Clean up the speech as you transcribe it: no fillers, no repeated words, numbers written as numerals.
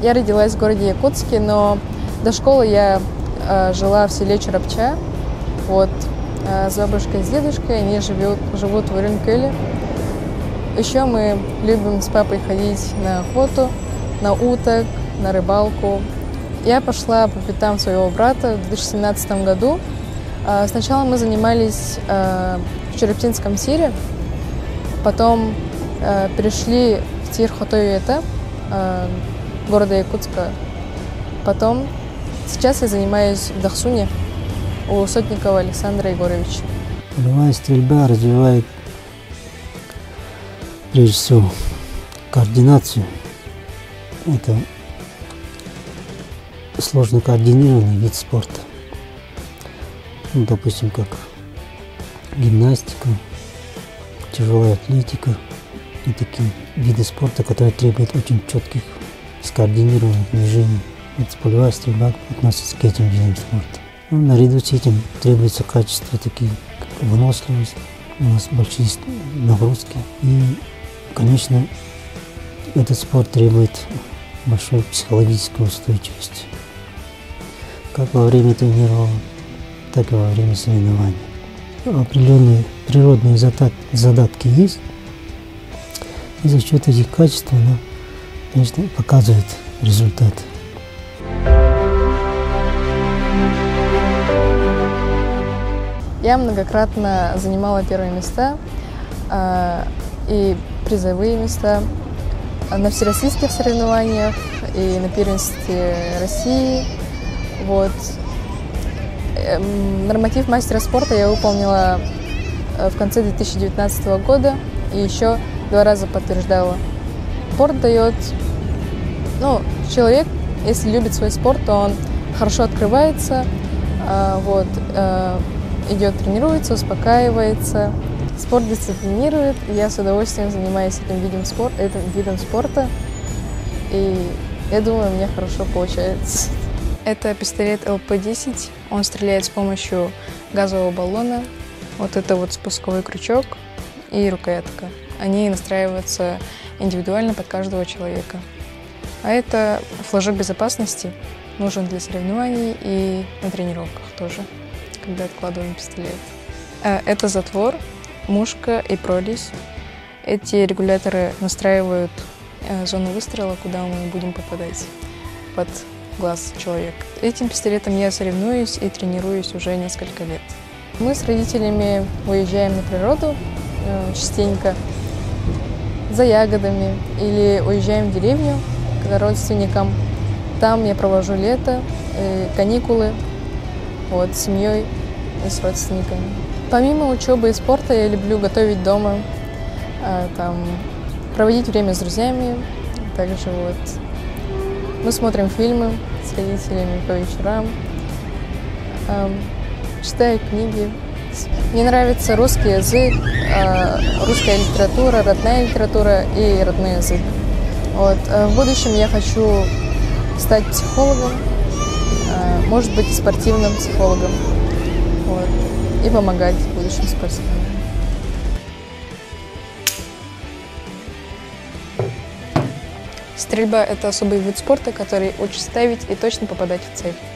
Я родилась в городе Якутске, но до школы я жила в селе Чарапча. Вот, с бабушкой и с дедушкой, они живут в Урюмкеле. Еще мы любим с папой ходить на охоту, на уток, на рыбалку. Я пошла по пятам своего брата в 2017 году. Сначала мы занимались в Черептинском тире, потом перешли в тир Хотойюэта, города Якутска. Потом сейчас я занимаюсь в Дахсуне у Сотникова Александра Егоровича. Полевая стрельба развивает, прежде всего, координацию. Это сложно координированный вид спорта. Ну, допустим, как гимнастика, тяжелая атлетика и такие виды спорта, которые требуют очень четких, скоординированных движений. Вот полевая стрельба относится к этим видам спорта. Ну, наряду с этим требуются качества такие, как выносливость, у нас большие нагрузки. И, конечно, этот спорт требует большой психологической устойчивости, как во время тренировок, так и во время соревнований. Определенные природные задатки есть, и за счет этих качеств она, конечно, показывает результат. Я многократно занимала первые места и призовые места на всероссийских соревнованиях и на первенстве России. Вот. Норматив мастера спорта я выполнила в конце 2019 года и еще 2 раза подтверждала. Спорт дает, человек, если любит свой спорт, то он хорошо открывается, идет, тренируется, успокаивается. Спорт дисциплинирует, и я с удовольствием занимаюсь этим видом спорта, и я думаю, у меня хорошо получается. Это пистолет ЛП-10, он стреляет с помощью газового баллона. Вот это вот спусковой крючок и рукоятка. Они настраиваются индивидуально под каждого человека. А это флажок безопасности, нужен для соревнований и на тренировках тоже, когда откладываем пистолет. Это затвор, мушка и прорезь. Эти регуляторы настраивают зону выстрела, куда мы будем попадать под глаз человека. Этим пистолетом я соревнуюсь и тренируюсь уже несколько лет. Мы с родителями уезжаем на природу частенько за ягодами или уезжаем в деревню к родственникам. Там я провожу лето, каникулы с семьей и с родственниками. Помимо учебы и спорта я люблю готовить дома, проводить время с друзьями. Также мы смотрим фильмы с родителями по вечерам, читаю книги. Мне нравится русский язык, русская литература, родная литература и родной язык. В будущем я хочу стать психологом, может быть, спортивным психологом, и помогать будущим спортсменам. Стрельба – это особый вид спорта, который учит ставить и точно попадать в цель.